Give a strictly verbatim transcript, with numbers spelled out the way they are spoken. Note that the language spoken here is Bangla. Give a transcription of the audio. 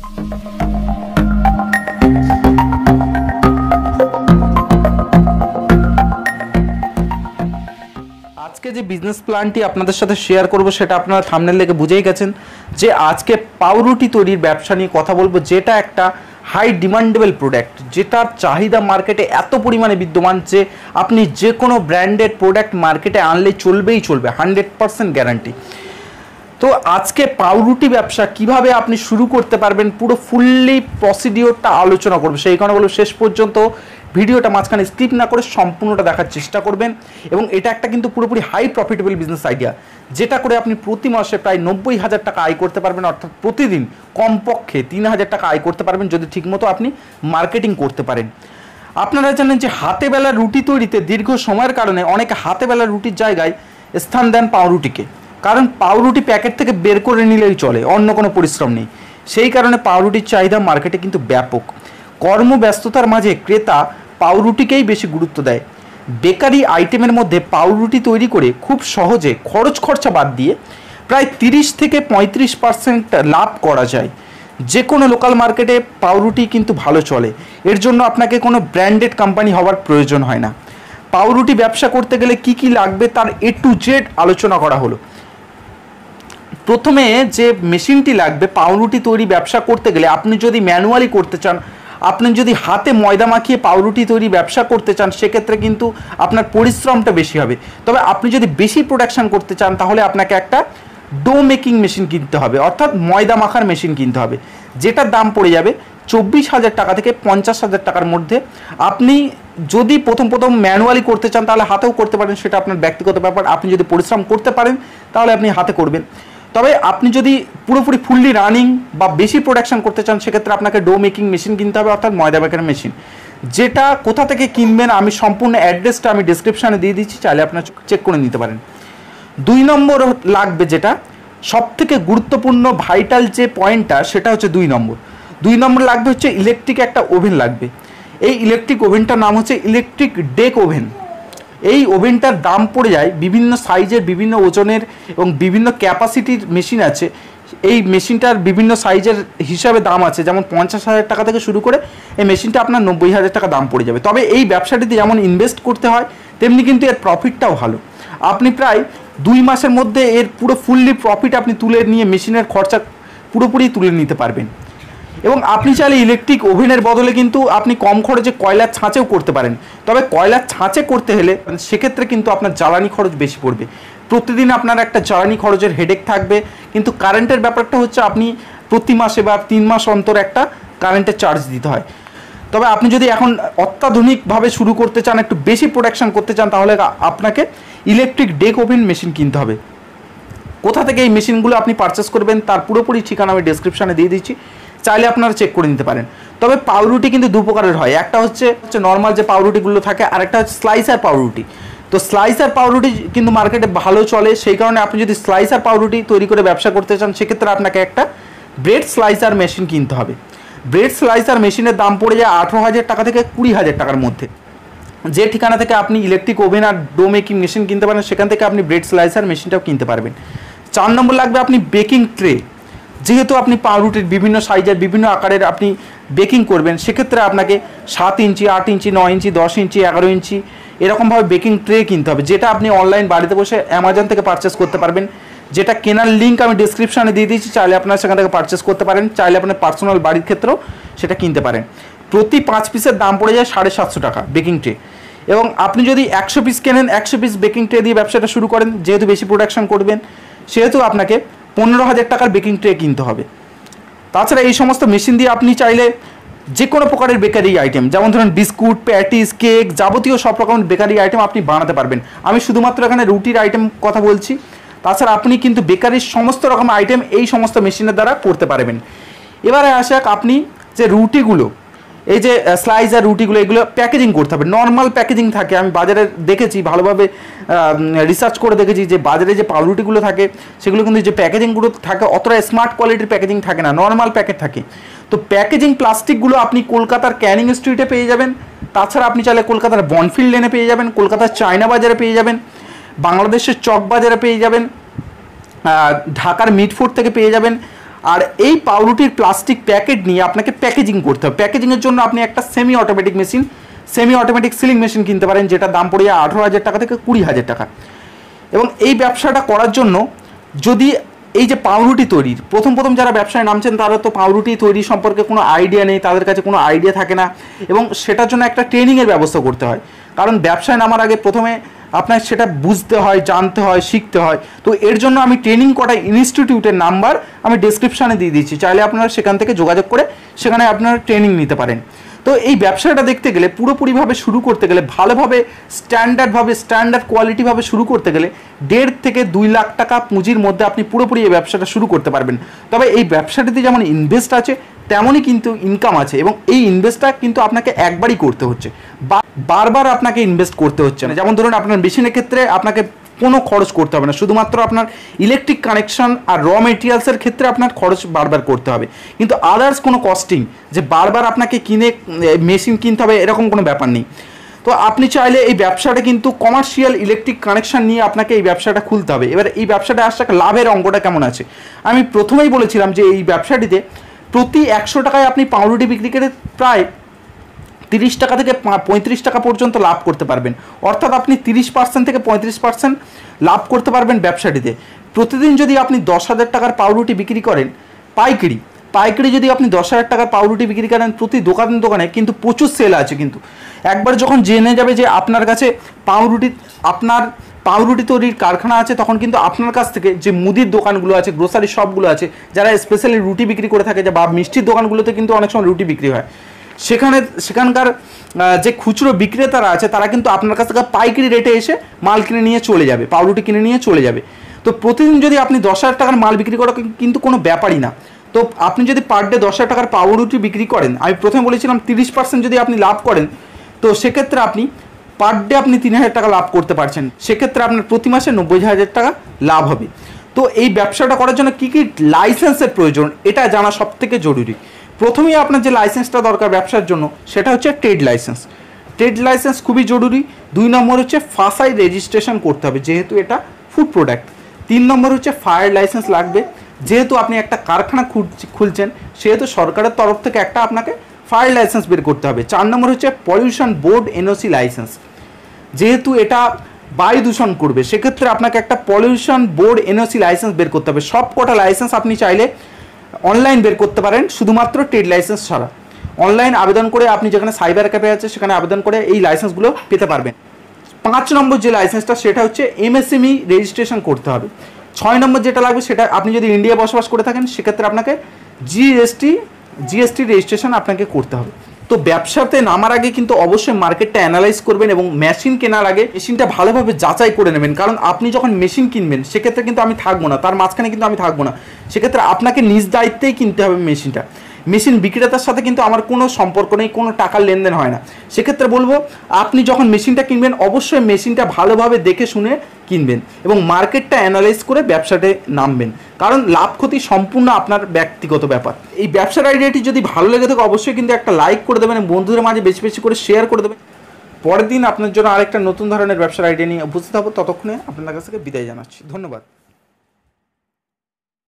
আজকে যে বিজনেস প্ল্যানটি আপনাদের সাথে শেয়ার করব সেটা আপনারা থাম্বনেল দেখে বুঝেই গেছেন যে আজকে পাউরুটি তৈরির ব্যবসা নিয়ে কথা বলবো, যেটা একটা হাই ডিমান্ডেবল প্রোডাক্ট, যেটার চাহিদা মার্কেটে এত পরিমাণে বিদ্যমান যে আপনি যে কোনো ব্র্যান্ডেড প্রোডাক্ট মার্কেটে আনলে চলবেই চলবে, হান্ড্রেড পারসেন্ট গ্যারান্টি। তো আজকে পাউরুটি ব্যবসা কিভাবে আপনি শুরু করতে পারবেন পুরো ফুললি প্রসিডিওরটা আলোচনা করবো। সেই কারণে বলবো শেষ পর্যন্ত ভিডিওটা মাঝখানে স্কিপ না করে সম্পূর্ণটা দেখার চেষ্টা করবেন। এবং এটা একটা কিন্তু পুরোপুরি হাই প্রফিটেবল বিজনেস আইডিয়া, যেটা করে আপনি প্রতি মাসে প্রায় নব্বই হাজার টাকা আয় করতে পারবেন, অর্থাৎ প্রতিদিন কমপক্ষে তিন হাজার টাকা আয় করতে পারবেন যদি ঠিকমতো আপনি মার্কেটিং করতে পারেন। আপনারা জানেন যে হাতে বেলা রুটি তৈরিতে দীর্ঘ সময়ের কারণে অনেকে হাতে বেলা রুটির জায়গায় স্থান দেন পাউরুটিকে, কারণ পাউরুটি প্যাকেট থেকে বের করে নিলেই চলে, অন্য কোনো পরিশ্রম নেই। সেই কারণে পাউরুটির চাহিদা মার্কেটে কিন্তু ব্যাপক। কর্মব্যস্ততার মাঝে ক্রেতা পাউরুটিকেই বেশি গুরুত্ব দেয়। বেকারি আইটেমের মধ্যে পাউরুটি তৈরি করে খুব সহজে খরচ খরচা বাদ দিয়ে প্রায় তিরিশ থেকে পঁয়ত্রিশ পার্সেন্ট লাভ করা যায়। যে কোনো লোকাল মার্কেটে পাউরুটি কিন্তু ভালো চলে, এর জন্য আপনাকে কোনো ব্র্যান্ডেড কোম্পানি হওয়ার প্রয়োজন হয় না। পাউরুটি ব্যবসা করতে গেলে কি কি লাগবে তার এ টু জেড আলোচনা করা হলো। প্রথমে যে মেশিনটি লাগবে পাউরুটি তৈরি ব্যবসা করতে গেলে, আপনি যদি ম্যানুয়ালি করতে চান, আপনি যদি হাতে ময়দা মাখিয়ে পাউরুটি তৈরি ব্যবসা করতে চান, সেক্ষেত্রে কিন্তু আপনার পরিশ্রমটা বেশি হবে। তবে আপনি যদি বেশি প্রোডাকশান করতে চান তাহলে আপনাকে একটা ডো মেকিং মেশিন কিনতে হবে, অর্থাৎ ময়দা মাখার মেশিন কিনতে হবে, যেটার দাম পড়ে যাবে চব্বিশ হাজার টাকা থেকে পঞ্চাশ হাজার টাকার মধ্যে। আপনি যদি প্রথম প্রথম ম্যানুয়ালি করতে চান তাহলে হাতেও করতে পারেন, সেটা আপনার ব্যক্তিগত ব্যাপার। আপনি যদি পরিশ্রম করতে পারেন তাহলে আপনি হাতে করবেন। তবে আপনি যদি পুরোপুরি ফুললি রানিং বা বেশি প্রোডাকশন করতে চান সেক্ষেত্রে আপনাকে ডো মেকিং মেশিন কিনতে হবে, অর্থাৎ ময়দা মেকার মেশিন। যেটা কোথা থেকে কিনবেন আমি সম্পূর্ণ অ্যাড্রেসটা আমি ডিসক্রিপশানে দিয়ে দিচ্ছি, চাইলে আপনারা চেক করে নিতে পারেন। দুই নম্বর লাগবে, যেটা সব থেকে গুরুত্বপূর্ণ ভাইটাল যে পয়েন্টটা, সেটা হচ্ছে দুই নম্বর। দুই নম্বর লাগবে হচ্ছে ইলেকট্রিক একটা ওভেন লাগবে। এই ইলেকট্রিক ওভেনটার নাম হচ্ছে ইলেকট্রিক ডেক ওভেন। এই ওভেনটার দাম পড়ে যায় বিভিন্ন সাইজের, বিভিন্ন ওজনের এবং বিভিন্ন ক্যাপাসিটির মেশিন আছে। এই মেশিনটার বিভিন্ন সাইজের হিসাবে দাম আছে, যেমন পঞ্চাশ হাজার টাকা থেকে শুরু করে এই মেশিনটা আপনার নব্বই হাজার টাকা দাম পড়ে যাবে। তবে এই ব্যবসাটিতে যেমন ইনভেস্ট করতে হয় তেমনি কিন্তু এর প্রফিটটাও ভালো। আপনি প্রায় দুই মাসের মধ্যে এর পুরো ফুললি প্রফিট আপনি তুলে নিয়ে মেশিনের খরচা পুরোপুরি তুলে নিতে পারবেন। এবং আপনি চাইলে ইলেকট্রিক ওভেনের বদলে কিন্তু আপনি কম খরচে কয়লার ছাঁচেও করতে পারেন। তবে কয়লার ছাঁচে করতে হলে সেক্ষেত্রে কিন্তু আপনার জ্বালানি খরচ বেশি পড়বে, প্রতিদিন আপনার একটা জ্বালানি খরচের হেডেক থাকবে। কিন্তু কারেন্টের ব্যাপারটা হচ্ছে আপনি প্রতি মাসে বা তিন মাস অন্তর একটা কারেন্টের চার্জ দিতে হয়। তবে আপনি যদি এখন অত্যাধুনিকভাবে শুরু করতে চান, একটু বেশি প্রোডাকশান করতে চান, তাহলে আপনাকে ইলেকট্রিক ডেক ওভেন মেশিন কিনতে হবে। কোথা থেকে এই মেশিনগুলো আপনি পারচেস করবেন তার পুরোপুরি ঠিকানা আমি ডেসক্রিপশানে দিয়ে দিচ্ছি, চাইলে আপনারা চেক করে নিতে পারেন। তবে পাউরুটি কিন্তু দু প্রকারের হয়, একটা হচ্ছে হচ্ছে নর্মাল যে পাউরুটিগুলো থাকে, আর একটা হচ্ছে স্লাইসার পাউরুটি। তো স্লাইসার পাউরুটি কিন্তু মার্কেটে ভালো চলে, সেই কারণে আপনি যদি স্লাইসার পাউরুটি তৈরি করে ব্যবসা করতে চান সেক্ষেত্রে আপনাকে একটা ব্রেড স্লাইসার মেশিন কিনতে হবে। ব্রেড স্লাইসার মেশিনের দাম পড়ে যায় আঠেরো হাজার টাকা থেকে কুড়ি হাজার টাকার মধ্যে। যে ঠিকানা থেকে আপনি ইলেকট্রিক ওভেন আর ডো মেকিং মেশিন কিনতে পারেন সেখান থেকে আপনি ব্রেড স্লাইসার মেশিনটাও কিনতে পারবেন। চার নম্বর লাগবে আপনি বেকিং ট্রে। যেহেতু আপনি পাউরুটির বিভিন্ন সাইজের বিভিন্ন আকারের আপনি বেকিং করবেন, সেক্ষেত্রে আপনাকে সাত ইঞ্চি, আট ইঞ্চি, নয় ইঞ্চি, দশ ইঞ্চি, এগারো ইঞ্চি এরকমভাবে বেকিং ট্রে কিনতে হবে, যেটা আপনি অনলাইন বাড়িতে বসে অ্যামাজন থেকে পারচেস করতে পারবেন। যেটা কেনার লিঙ্ক আমি ডিসক্রিপশানে দিয়ে দিয়েছি, চাইলে আপনারা সেখান থেকে পারচেস করতে পারেন, চাইলে আপনার পার্সোনাল বাড়ির ক্ষেত্রেও সেটা কিনতে পারেন। প্রতি পাঁচ পিসের দাম পড়ে যায় সাড়ে সাতশো টাকা বেকিং ট্রে। এবং আপনি যদি একশো পিস কেনেন, একশো পিস বেকিং ট্রে দিয়ে ব্যবসাটা শুরু করেন, যেহেতু বেশি প্রোডাকশন করবেন সেহেতু আপনাকে পনেরো হাজার টাকার বেকিং ট্রে কিনতে হবে। তাছাড়া এই সমস্ত মেশিন দিয়ে আপনি চাইলে যে কোনো প্রকারের বেকারি আইটেম, যেমন ধরুন বিস্কুট, প্যাটিস, কেক, যাবতীয় সব রকমের বেকারি আইটেম আপনি বানাতে পারবেন। আমি শুধুমাত্র এখানে রুটির আইটেম কথা বলছি, তাছাড়া আপনি কিন্তু বেকারির সমস্ত রকম আইটেম এই সমস্ত মেশিনের দ্বারা করতে পারবেন। এবারে আসা যাক, আপনি যে রুটিগুলো, এই যে স্লাইসার রুটিগুলো, এগুলো প্যাকেজিং করতে হবে। নর্মাল প্যাকেজিং থাকে, আমি বাজারে দেখেছি, ভালোভাবে রিসার্চ করে দেখেছি যে বাজারে যে পাউরুটিগুলো থাকে সেগুলো কিন্তু যে প্যাকেজিংগুলো থাকে অতটা স্মার্ট কোয়ালিটির প্যাকেজিং থাকে না, নর্মাল প্যাকেট থাকে। তো প্যাকেজিং প্লাস্টিকগুলো আপনি কলকাতার ক্যানিং স্ট্রিটে পেয়ে যাবেন, তাছাড়া আপনি চাইলে কলকাতার বনফিল্ড লেনে পেয়ে যাবেন, কলকাতার চায়না বাজারে পেয়ে যাবেন, বাংলাদেশের চক বাজারে পেয়ে যাবেন, ঢাকার মিটফোর্ড থেকে পেয়ে যাবেন, আর এই পাউরুটির প্লাস্টিক প্যাকেট নিয়ে আপনাকে প্যাকেজিং করতে হবে। প্যাকেজিংয়ের জন্য আপনি একটা semi automatic machine, semi automatic sealing machine কিনতে পারেন, যেটা দাম পড়ে যায় আঠেরো হাজার টাকা থেকে কুড়ি হাজার টাকা। এবং এই ব্যবসাটা করার জন্য যদি এই যে পাউরুটি তৈরির প্রথম প্রথম যারা ব্যবসায় নামছেন তারা তো পাউরুটি তৈরি সম্পর্কে কোনো আইডিয়া নেই, তাদের কাছে কোনো আইডিয়া থাকে না, এবং সেটার জন্য একটা ট্রেনিংয়ের ব্যবস্থা করতে হয়। কারণ ব্যবসায় নামার আগে প্রথমে আপনার সেটা বুঝতে হয়, জানতে হয়, শিখতে হয়। তো এর জন্য আমি ট্রেনিং করা ইনস্টিটিউটের নাম্বার আমি ডেসক্রিপশানে দিয়ে দিচ্ছি, চাইলে আপনারা সেখান থেকে যোগাযোগ করে সেখানে আপনারা ট্রেনিং নিতে পারেন। তো এই ব্যবসাটা দেখতে গেলে পুরোপুরিভাবে শুরু করতে গেলে ভালোভাবে স্ট্যান্ডার্ডভাবে স্ট্যান্ডার্ড কোয়ালিটিভাবে শুরু করতে গেলে দেড় থেকে দুই লাখ টাকা পুঁজির মধ্যে আপনি পুরোপুরি এই ব্যবসাটা শুরু করতে পারবেন। তবে এই ব্যবসাটিতে যেমন ইনভেস্ট আছে তেমনই কিন্তু ইনকাম আছে, এবং এই ইনভেস্টটা কিন্তু আপনাকে একবারই করতে হচ্ছে, বারবার আপনাকে ইনভেস্ট করতে হচ্ছে না। যেমন ধরুন আপনার মেশিনের ক্ষেত্রে আপনাকে কোনো খরচ করতে হবে না, শুধুমাত্র আপনার ইলেকট্রিক কানেকশন আর র মেটেরিয়ালসের ক্ষেত্রে আপনার খরচ বারবার করতে হবে, কিন্তু আদার্স কোনো কস্টিং যে বারবার আপনাকে কিনে মেশিন কিনতে হবে এরকম কোনো ব্যাপার নেই। তো আপনি চাইলে এই ব্যবসাটা কিন্তু কমার্শিয়াল ইলেকট্রিক কানেকশন নিয়ে আপনাকে এই ব্যবসাটা খুলতে হবে। এবার এই ব্যবসাটা আসছে লাভের অঙ্কটা কেমন আছে, আমি প্রথমেই বলেছিলাম যে এই ব্যবসাটিতে প্রতি একশো টাকায় আপনি পাউরুটি বিক্রি করে প্রায় তিরিশ টাকা থেকে পঁয়ত্রিশ টাকা পর্যন্ত লাভ করতে পারবেন, অর্থাৎ আপনি তিরিশ পার্সেন্ট থেকে পঁয়ত্রিশ পার্সেন্ট লাভ করতে পারবেন ব্যবসাটিতে। প্রতিদিন যদি আপনি দশ হাজার টাকার পাউরুটি বিক্রি করেন পাইকারি, পাইকারি যদি আপনি দশ হাজার টাকার পাউরুটি বিক্রি করেন প্রতি দোকান দোকানে কিন্তু প্রচুর সেল আছে। কিন্তু একবার যখন জেনে যাবে যে আপনার কাছে পাউরুটি আপনার পাউরুটি তৈরির কারখানা আছে, তখন কিন্তু আপনার কাছ থেকে যে মুদির দোকানগুলো আছে, গ্রোসারি শপগুলো আছে, যারা স্পেশালি রুটি বিক্রি করে থাকে, বা মিষ্টির দোকানগুলোতে কিন্তু অনেক সময় রুটি বিক্রি হয়, সেখানে সেখানকার যে খুচরো বিক্রেতারা আছে তারা কিন্তু আপনার কাছ থেকে পাইকারি রেটে এসে মাল কিনে নিয়ে চলে যাবে, পাউরুটি কিনে নিয়ে চলে যাবে। তো প্রতিদিন যদি আপনি দশ হাজার টাকার মাল বিক্রি করা কিন্তু কোনো ব্যাপারই না। তো আপনি যদি পার ডে দশ হাজার টাকার পাউরুটি বিক্রি করেন, আমি প্রথমে বলেছিলাম তিরিশ পার্সেন্ট যদি আপনি লাভ করেন, তো সেক্ষেত্রে আপনি পার ডে আপনি তিন হাজার টাকা লাভ করতে পারছেন, সেক্ষেত্রে আপনার প্রতি মাসে নব্বই হাজার টাকা লাভ হবে। তো এই ব্যবসাটা করার জন্য কী কী লাইসেন্সের প্রয়োজন এটা জানা সব থেকে জরুরি। প্রথমেই আপনার যে লাইসেন্সটা দরকার ব্যবসার জন্য সেটা হচ্ছে ট্রেড লাইসেন্স। ট্রেড লাইসেন্স খুবই জরুরি। দুই নম্বর হচ্ছে ফাসাই রেজিস্ট্রেশন করতে হবে, যেহেতু এটা ফুড প্রোডাক্ট। তিন নম্বর হচ্ছে ফায়ার লাইসেন্স লাগবে, যেহেতু আপনি একটা কারখানা খুলছেন সেহেতু সরকারের তরফ থেকে একটা আপনাকে ফায়ার লাইসেন্স বের করতে হবে। চার নম্বর হচ্ছে পলিউশন বোর্ড এনওসি লাইসেন্স, যেহেতু এটা বায়ু দূষণ করবে সেক্ষেত্রে আপনাকে একটা পলিউশন বোর্ড এনওসি লাইসেন্স বের করতে হবে। সব কটা লাইসেন্স আপনি চাইলে অনলাইন বের করতে পারেন, শুধুমাত্র ট্রেড লাইসেন্স ছাড়া। অনলাইন আবেদন করে আপনি যেখানে সাইবার ক্যাফে আছে সেখানে আবেদন করে এই লাইসেন্সগুলো পেতে পারবেন। পাঁচ নম্বর যে লাইসেন্সটা সেটা হচ্ছে এমএসএমই রেজিস্ট্রেশন করতে হবে। ছয় নম্বর যেটা লাগবে সেটা আপনি যদি ইন্ডিয়ায় বসবাস করে থাকেন সেক্ষেত্রে আপনাকে জিএসটি জিএসটি রেজিস্ট্রেশন আপনাকে করতে হবে। তো ব্যবসাতে নামার আগে কিন্তু অবশ্যই মার্কেটটা অ্যানালাইজ করবেন, এবং মেশিন কেনার আগে মেশিনটা ভালোভাবে যাচাই করে নেবেন। কারণ আপনি যখন মেশিন কিনবেন সেক্ষেত্রে কিন্তু আমি থাকবো না, তার মাঝখানে কিন্তু আমি থাকবো না, সেক্ষেত্রে আপনাকে নিজ দায়িত্বেই কিনতে হবে মেশিনটা। মেশিন বিক্রেতার সাথে কিন্তু আমার কোনো সম্পর্ক নেই, কোনো টাকার লেনদেন হয় না। সেক্ষেত্রে বলবো আপনি যখন মেশিনটা কিনবেন অবশ্যই মেশিনটা ভালোভাবে দেখে শুনে কিনবেন এবং মার্কেটটা অ্যানালাইজ করে ব্যবসাতে নামবেন, কারণ লাভ ক্ষতি সম্পূর্ণ আপনার ব্যক্তিগত ব্যাপার। এই ব্যবসার আইডিয়াটি যদি ভালো লেগে থাকে অবশ্যই কিন্তু একটা লাইক করে দেবেন এবং বন্ধুদের মাঝে বেশি বেশি করে শেয়ার করে দেবেন। পরের দিন আপনার জন্য আরেকটা নতুন ধরনের ব্যবসার আইডিয়া নিয়ে উপস্থিত হবো। ততক্ষণে আপনার কাছ থেকে বিদায় জানাচ্ছি। ধন্যবাদ।